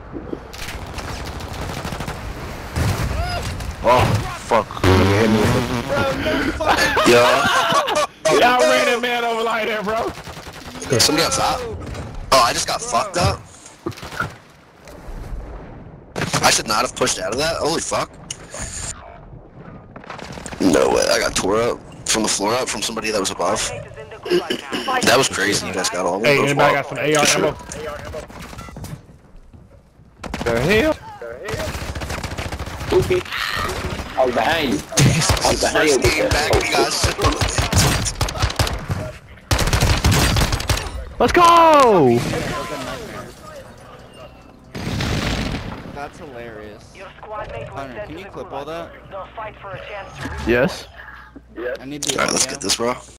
Oh, fuck. Yo. Y'all ran that man over like that, bro. Somebody on top. Oh, I just got fucked up. I should not have pushed out of that. Holy fuck. No way. I got tore up from the floor up from somebody that was above. That was crazy. You guys got all of them. Hey, anybody got some AR ammo? The hell? Okay. I was behind you. I was behind you. Game back, we got shit. Let's go! That's hilarious. Hunter, can you clip all that? Yes. I need the Alright, let's get this, bro.